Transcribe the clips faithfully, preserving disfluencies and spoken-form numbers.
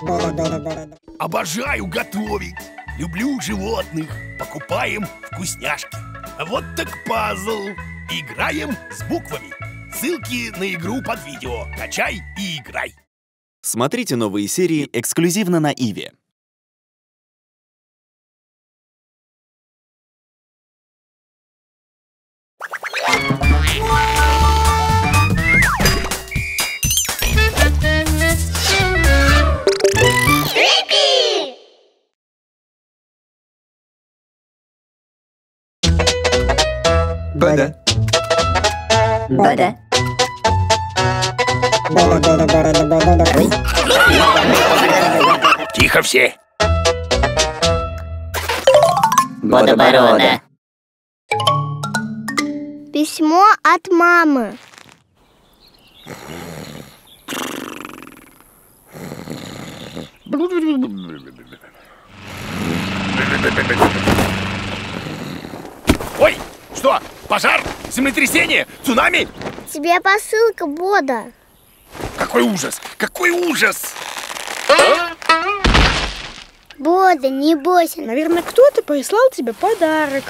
Обожаю готовить. Люблю животных. Покупаем вкусняшки. А вот так пазл. Играем с буквами. Ссылки на игру под видео. Качай и играй. Смотрите новые серии эксклюзивно на Иве. Бода. Бода. Тихо все. Бода-борода. Письмо от мамы. Ой, что? Пожар? Землетрясение? Цунами? Тебе посылка, Бода. Какой ужас! Какой ужас! Бода, не бойся. Наверное, кто-то прислал тебе подарок.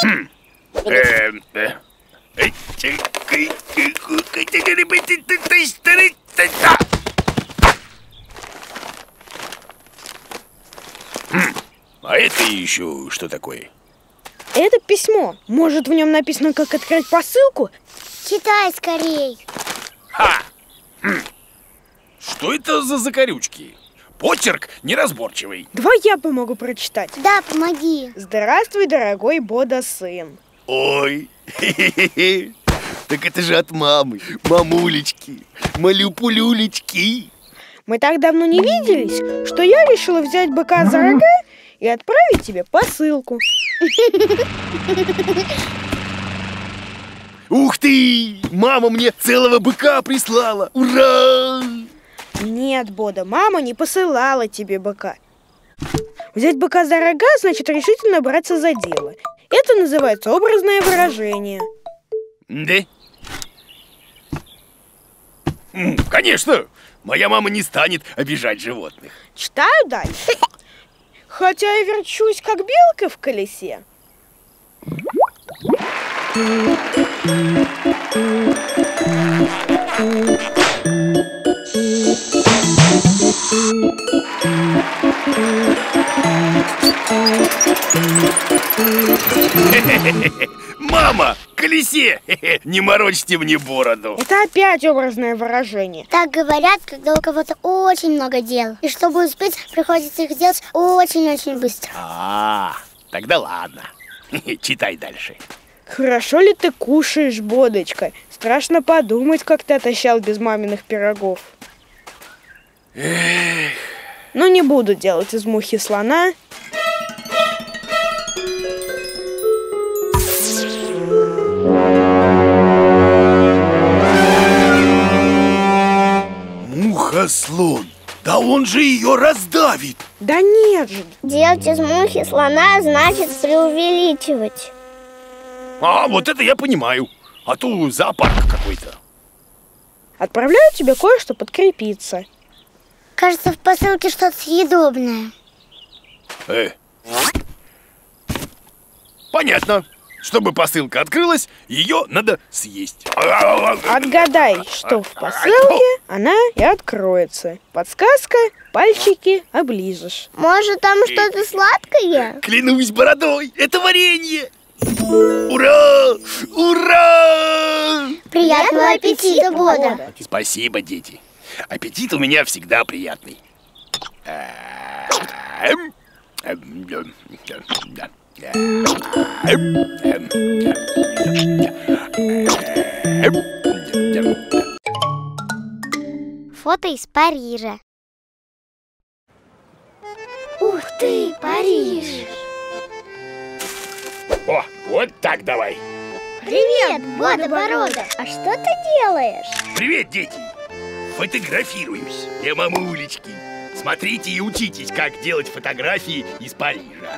А это еще что такое? Это письмо. Может, в нем написано, как открыть посылку? Читай скорей. Ха! Хм. Что это за закорючки? Почерк неразборчивый. Давай я помогу прочитать. Да, помоги. Здравствуй, дорогой Бода-сын. Ой, хе-хе-хе. Так это же от мамы. Мамулечки, малюпулюлечки. Мы так давно не виделись, что я решила взять быка за рога и отправить тебе посылку. Ух ты! Мама мне целого быка прислала! Ура! Нет, Бода, мама не посылала тебе быка. Взять быка за рога значит решительно браться за дело. Это называется образное выражение. Да? М, Конечно! Моя мама не станет обижать животных. Читаю дальше. Хотя я верчусь, как белка в колесе. Мама, колесе! Не морочьте мне бороду. Это опять образное выражение. Так говорят, когда у кого-то очень много дел. И чтобы успеть, приходится их делать очень-очень быстро. А, тогда ладно. Читай дальше. Хорошо ли ты кушаешь, Бодочка? Страшно подумать, как ты отощал без маминых пирогов. Эх. Но не буду делать из мухи слона. Муха-слон. Да он же ее раздавит. Да нет же. Делать из мухи слона значит преувеличивать. А, вот это я понимаю. А то зоопарк какой-то. Отправляю тебе кое-что подкрепиться. Кажется, в посылке что-то съедобное. Э. Понятно. Чтобы посылка открылась, ее надо съесть. Отгадай, что в посылке, она и откроется. Подсказка, пальчики оближешь. Может, там что-то сладкое? Клянусь бородой, это варенье. Ура! Ура! Приятного аппетита, Бода! Спасибо, дети. Аппетит у меня всегда приятный. Фото из Парижа. Ух ты, Париж! О, вот так давай. Привет, Бода-борода! А что ты делаешь? Привет, дети! Фотографируюсь, я мамулечки. Смотрите и учитесь, как делать фотографии из Парижа.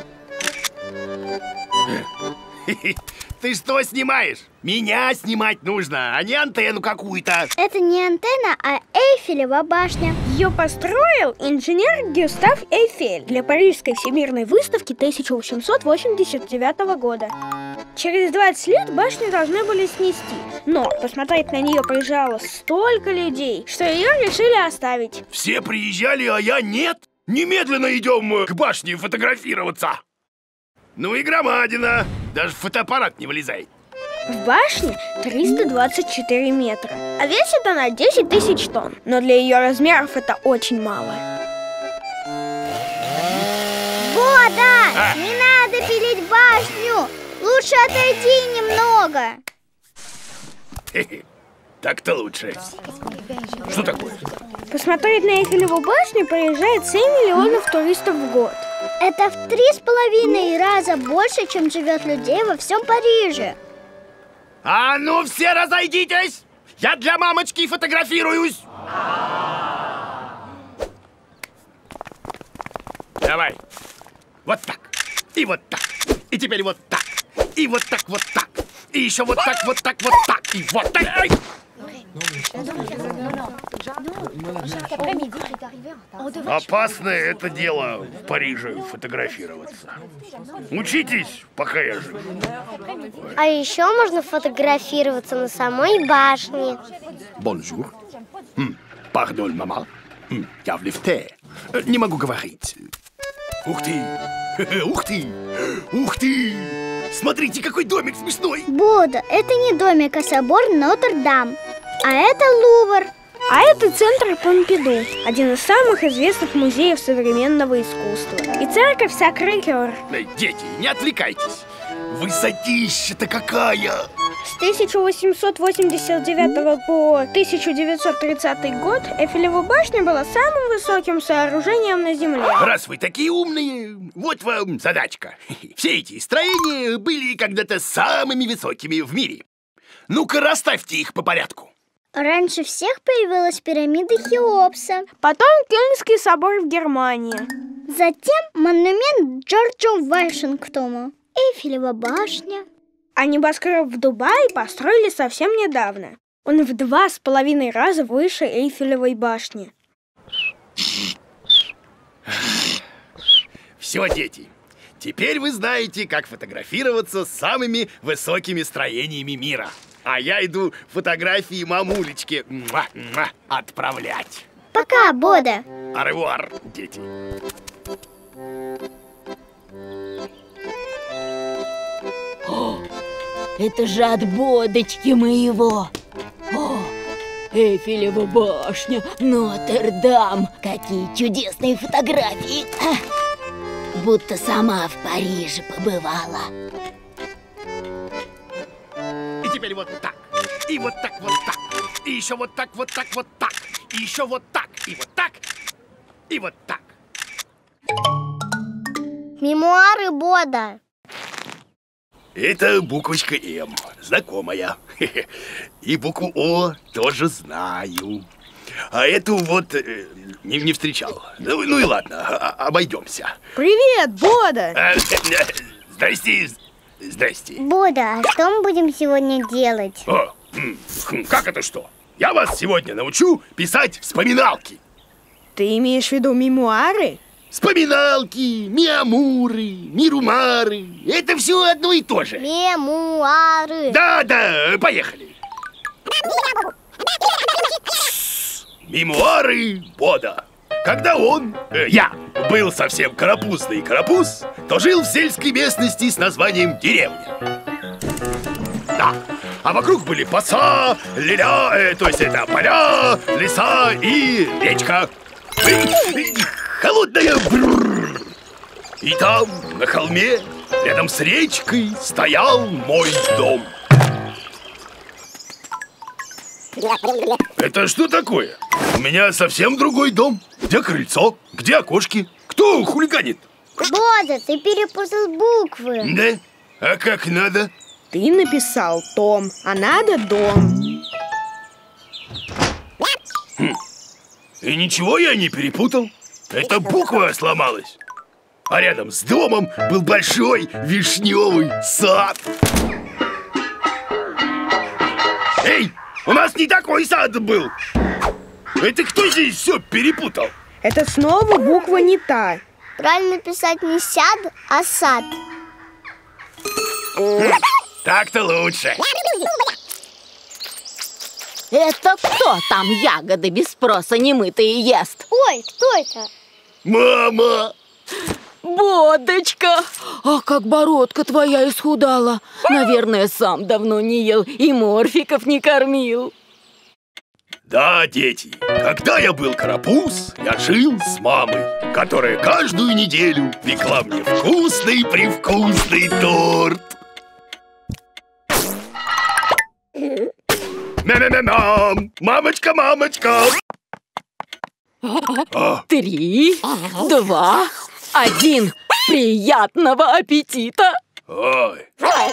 Ты что снимаешь? Меня снимать нужно, а не антенну какую-то. Это не антенна, а Эйфелева башня. Ее построил инженер Гюстав Эйфель для Парижской всемирной выставки тысяча восемьсот восемьдесят девятого года. Через двадцать лет башню должны были снести, но посмотреть на нее приезжало столько людей, что ее решили оставить. Все приезжали, а я нет? Немедленно идем к башне фотографироваться. Ну и громадина, даже в фотоаппарат не вылезает. В башне триста двадцать четыре метра, а весит она десять тысяч тонн. Но для ее размеров это очень мало. Бода! А? Не надо пилить башню! Лучше отойди немного. Хе-хе. Так-то лучше. Что такое? Посмотреть на Эйфелеву башню приезжает семь миллионов туристов в год. Это в три с половиной раза больше, чем живет людей во всем Париже. А ну все разойдитесь! Я для мамочки фотографируюсь! Давай. Вот так. И вот так. И теперь вот так. И вот так, вот так. И еще вот так, вот так, вот так. И вот так. Ай! Опасное это дело в Париже фотографироваться. Учитесь, пока я жив. А еще можно фотографироваться на самой башне. Бонжур. Пардон, мама. М, Я в лифте. Э, Не могу говорить. Ух ты! Ух ты! Ух ты! Смотрите, какой домик смешной! Бода, это не домик, а собор Нотр-Дам. А это Лувр. А это центр Помпиду, один из самых известных музеев современного искусства. И церковь Сакрэ-Кёр. Э, Дети, не отвлекайтесь. Высотища-то какая! С тысяча восемьсот восемьдесят девятого по тысяча девятьсот тридцатый год Эйфелева башня была самым высоким сооружением на Земле. Раз вы такие умные, вот вам задачка. Все эти строения были когда-то самыми высокими в мире. Ну-ка, расставьте их по порядку. Раньше всех появилась пирамида Хеопса. Потом Кёльнский собор в Германии. Затем монумент Джорджу Вашингтону. Эйфелева башня. А небоскреб в Дубае построили совсем недавно. Он в два с половиной раза выше Эйфелевой башни. Все, дети, теперь вы знаете, как фотографироваться с самыми высокими строениями мира. А я иду фотографии мамулечке муа, муа, отправлять. Пока, Бода. Аревуар, дети. Это же от Бодочки моего. О, Эйфелева башня, Нотр-Дам. Какие чудесные фотографии. А, будто сама в Париже побывала. И теперь вот так. И вот так, вот так. И еще вот так, вот так, вот так. И еще вот так, и вот так. И вот так. Мемуары Бода. Это буквочка М, знакомая. И букву О тоже знаю. А эту вот э, не, не встречал. Ну, ну и ладно, а- обойдемся. Привет, Бода! А, э, э, здрасте, здрасте. Бода, а что мы будем сегодня делать? О, м, хм, как это что? Я вас сегодня научу писать вспоминалки. Ты имеешь в виду мемуары? Вспоминалки, миамуры, мирумары. Это все одно и то же. Мемуары. Да, да, поехали. Мемуары Бода. Когда он, э, я, был совсем карапузный карапуз, то жил в сельской местности с названием деревня. Да, а вокруг были поса, ляля, э, то есть это поля, леса и речка. И холодная бррр. И там, на холме, рядом с речкой, стоял мой дом. Это что такое? У меня совсем другой дом. Где крыльцо? Где окошки? Кто хулиганит? Бода, ты перепутал буквы. Да? А как надо? Ты написал том, а надо дом. И ничего я не перепутал. Эта буква сломалась. А рядом с домом был большой вишневый сад. Эй, у нас не такой сад был. Это кто здесь все перепутал? Это снова буква не та. Правильно писать не сяд, а сад. Так-то лучше. Это кто там ягоды без спроса немытые ест? Ой, кто это? Мама! Бодочка! А как бородка твоя исхудала. Наверное, сам давно не ел и морфиков не кормил. Да, дети, когда я был карапуз, я жил с мамой, которая каждую неделю пекла мне вкусный-привкусный торт. Мя-мя-мя-мям! Мамочка, мамочка! Три, два, один. Приятного аппетита! Ой.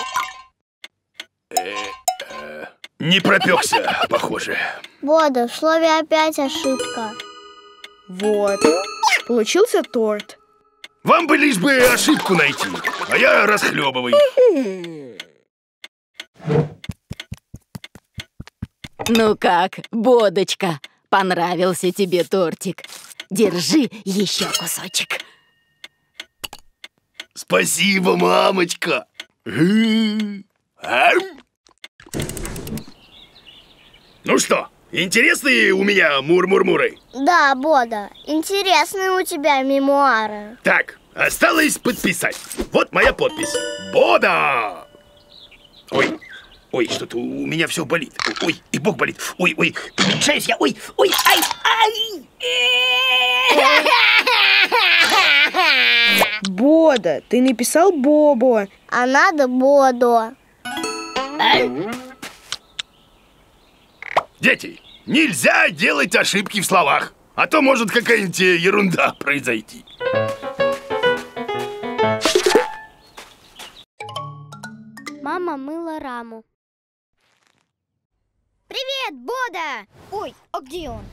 Э, э, не пропекся, похоже. Бода, в слове опять ошибка. Вот. Получился торт. Вам бы лишь бы ошибку найти, а я расхлебывай. Ну как, Бодочка, понравился тебе тортик? Держи еще кусочек. Спасибо, мамочка. Ну что, интересные у меня мур-мур-муры? Да, Бода, интересные у тебя мемуары. Так, осталось подписать. Вот моя подпись. Бода! Ой, ой, что-то у меня все болит. Ой, и бок болит. Ой, ой, мешаюсь я. Ой, ой, ай, ай. Бода, ты написал Бобо. А надо Бодо. Дети, нельзя делать ошибки в словах, а то может какая-нибудь ерунда произойти. Мама мыла раму. Привет, Бода! Ой, а где он?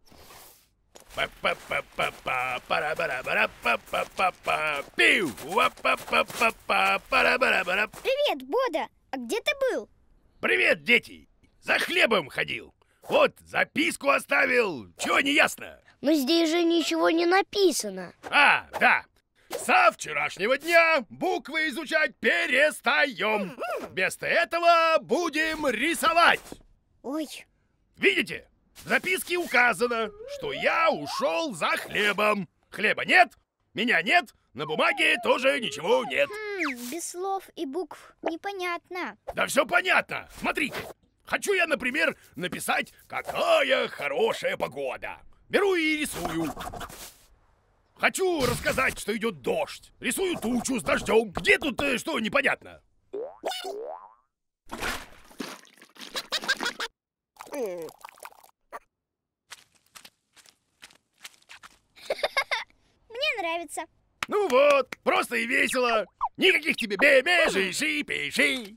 Привет, Бода! А где ты был? Привет, дети! За хлебом ходил. Вот, записку оставил. Чего не ясно? Но здесь же ничего не написано. А, да. Со вчерашнего дня буквы изучать перестаем. Вместо этого будем рисовать. Ой. Видите? В записке указано, что я ушел за хлебом. Хлеба нет, меня нет, на бумаге тоже ничего нет. Хм, без слов и букв непонятно. Да все понятно. Смотрите. Хочу я, например, написать, какая хорошая погода. Беру и рисую. Хочу рассказать, что идет дождь. Рисую тучу с дождем. Где тут э, что непонятно? Мне нравится. Ну вот, просто и весело. Никаких тебе бе-бе, жи-жи, пиши.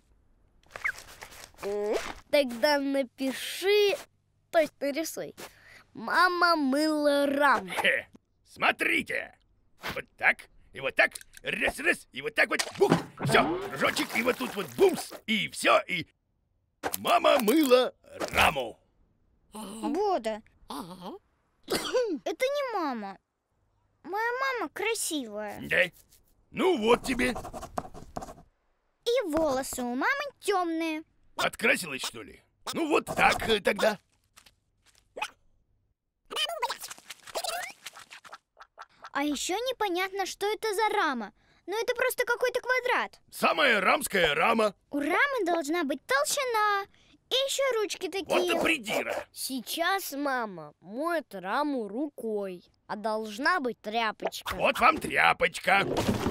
Тогда напиши, то есть нарисуй. Мама мыла раму. Хе. Смотрите. Вот так, и вот так, раз-раз, и вот так вот, бух. Все, кружочек, и вот тут вот бумс, и все, и... Мама мыла раму. Бода, это не мама. Моя мама красивая. Да? Ну вот тебе. И волосы у мамы темные. Открасилась, что ли? Ну вот так э, тогда. А еще непонятно, что это за рама. Но это просто какой-то квадрат. Самая рамская рама. У рамы должна быть толщина. И еще ручки Вот такие. и придира. Сейчас мама моет раму рукой, а должна быть тряпочка. Вот вам тряпочка.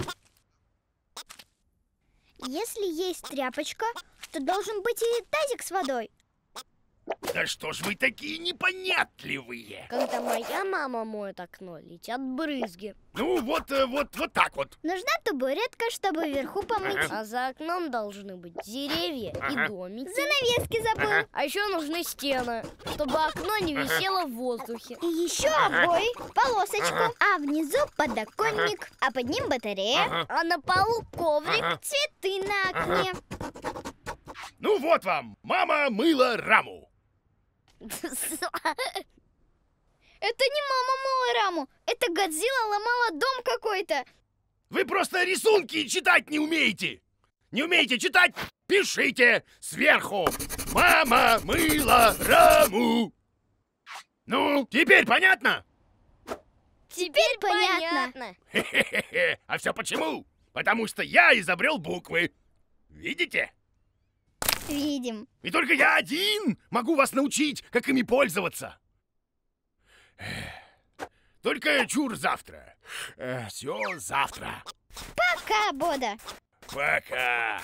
Если есть тряпочка, то должен быть и тазик с водой. Да что ж вы такие непонятливые. Когда моя мама моет окно, летят брызги. Ну вот, э, вот, вот так вот. Нужна табуретка, чтобы вверху помыть. Ага. А за окном должны быть деревья Ага. и домики. Занавески забыл. Ага. А еще нужны стены, чтобы окно не висело в воздухе. И еще обои, полосочку. А внизу подоконник, а под ним батарея. Ага. А на полу коврик. Ага. Цветы на окне. Ну вот вам, мама мыла раму. Это не мама мыла раму, это Годзилла ломала дом какой-то. Вы просто рисунки читать не умеете. Не умеете читать? Пишите сверху. Мама мыла раму. Ну, теперь понятно? Теперь понятно. Хе-хе-хе. А все почему? Потому что я изобрел буквы. Видите? Видим. И только я один могу вас научить, как ими пользоваться. Только чур завтра. Все завтра. Пока, Бода. Пока.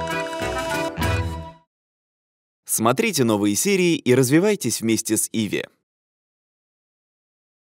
Смотрите новые серии и развивайтесь вместе с Иви.